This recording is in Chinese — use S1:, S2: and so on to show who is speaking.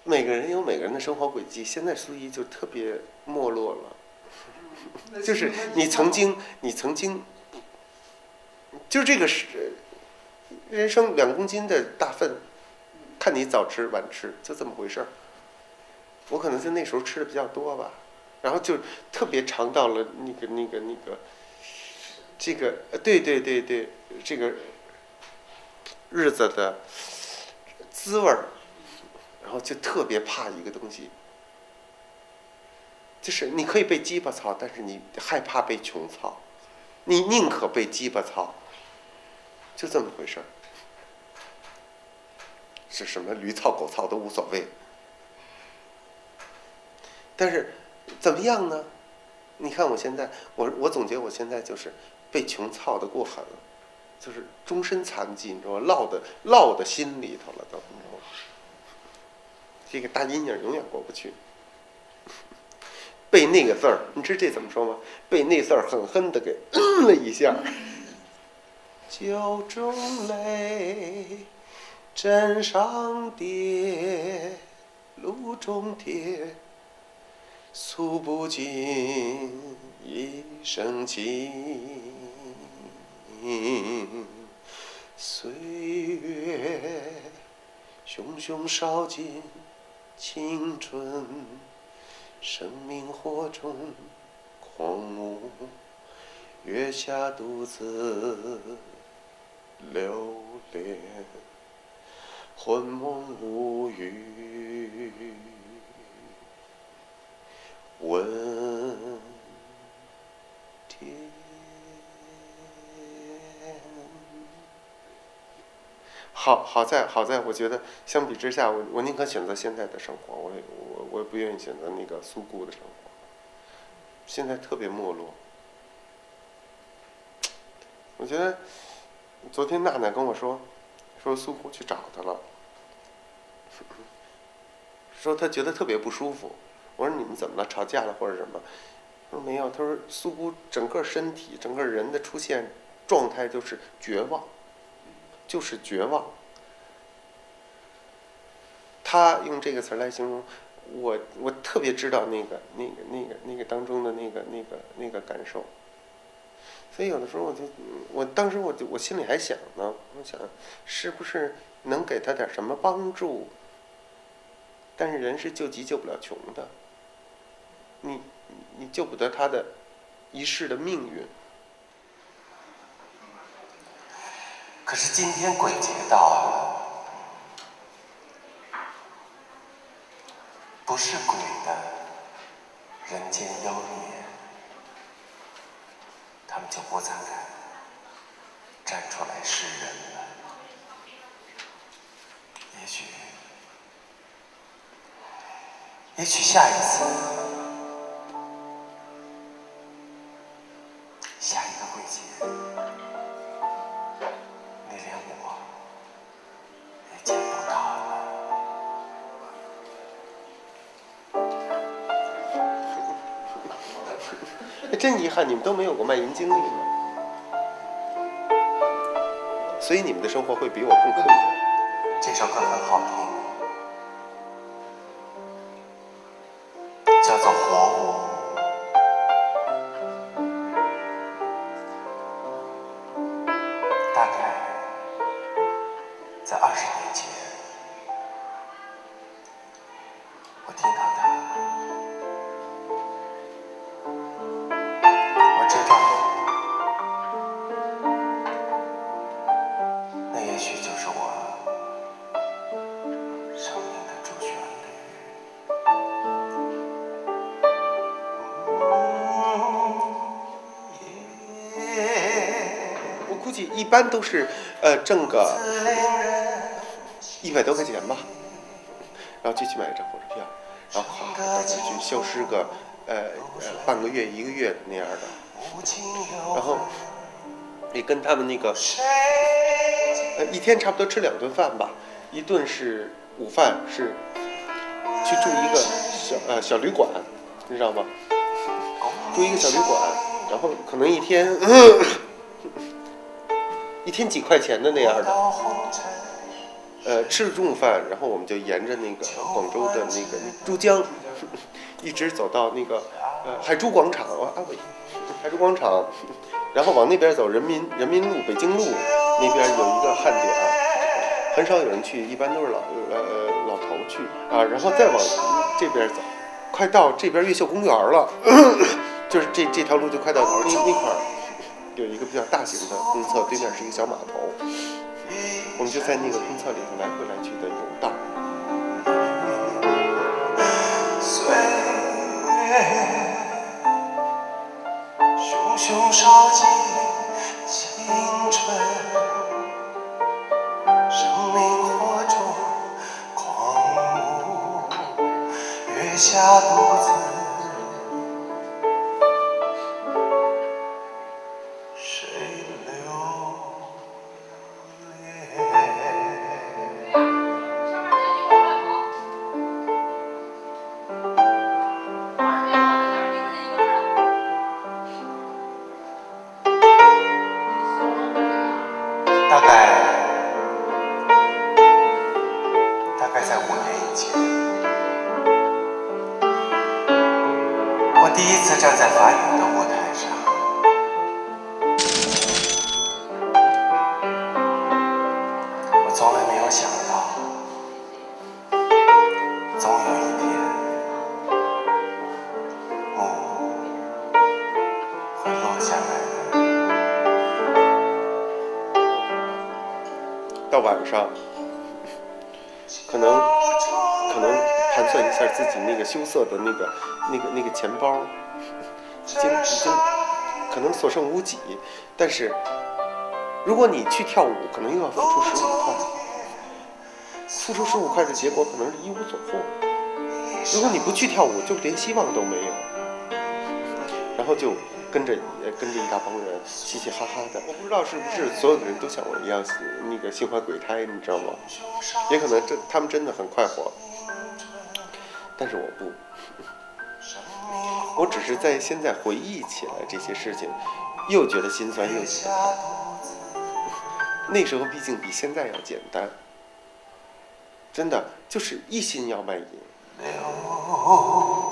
S1: 每个人有每个人的生活轨迹。现在苏一就特别没落了，就是你曾经，就这个是人生2公斤的大粪，看你早吃晚吃，就这么回事儿。我可能就那时候吃的比较多吧，然后就特别尝到了这个对，这个日子的滋味儿，然后就特别怕一个东西，就是你可以被鸡巴操，但是你害怕被穷操，你宁可被鸡巴操，就这么回事儿。是什么驴操狗操都无所谓，但是怎么样呢？你看我现在，我总结我现在就是被穷操的过狠了，就是终身残疾，你知道吗？烙的心里头了都，你知道吗？这个大阴影永远过不去。被那个字儿，你知这怎么说吗？被那字儿狠狠的给了一下。酒中泪，枕上跌，路中贴，诉不尽一生情。岁月熊熊烧尽青春，生命火中狂舞，月下独自流连，魂梦无语，问天。好在，我觉得相比之下，我宁可选择现在的生活，我也不愿意选择那个苏固的生活。现在特别没落。我觉得昨天娜娜跟我说苏固去找他了，说他觉得特别不舒服。我说你们怎么了？吵架了或者什么？他说没有。他说苏固整个身体、整个人的出现状态就是绝望，就是绝望。他用这个词来形容我特别知道那个当中的那个感受。所以有的时候我当时我心里还想呢，我想是不是能给他点什么帮助？但是人是救急救不了穷的，你救不得他的一世的命运。
S2: 可是今天鬼节到了，不是鬼的人间妖孽，他们就不再敢站出来示人了。也许下一次，下一个鬼节，你连我也见不到
S1: 了。真遗憾，你们都没有过卖淫经历吗？所以你们的生活会比我更困难。
S2: 这首歌很好听。叫做活物。大概在20年前，我听到它，我知道，那也许就是我生命的主旋律。
S1: 估计一般都是挣个100多块钱吧，然后就去买一张火车票，然后到那去消失个半个月1个月那样的，然后也跟他们那个一天差不多吃2顿饭吧，一顿是午饭，是去住一个小旅馆，你知道吗？住一个小旅馆，然后可能一天几块钱的那样的， 吃了中午饭，然后我们就沿着那个广州的那个珠江，一直走到那个海珠广场海珠广场，然后往那边走，人民路、北京路那边有一个汉典，很少有人去，一般都是老头去啊，然后再往这边走，快到这边越秀公园了，就是这条路就快到头，那块有一个比较大型的公厕，对面是一个小码头，我们就在那个公厕里头来回来去的游荡。
S2: 熊熊烧尽青春，生命火中狂舞，月下独自水流大概在5年以前，我第一次站在法语的舞台上，我从来没有想到，总有一天，幕会落下来的。
S1: 到晚上，可能盘算一下自己那个羞涩的那个钱包，已经可能所剩无几。但是，如果你去跳舞，可能又要付出15块，付出15块的结果可能是一无所获。如果你不去跳舞，就连希望都没有。然后就跟着一大帮人嘻嘻哈哈的，我不知道是不是所有的人都像我一样那个心怀鬼胎，你知道吗？也可能他们真的很快活，但是我不，我只是在现在回忆起来这些事情，又觉得心酸又觉得好。那时候毕竟比现在要简单，真的就是一心要卖淫。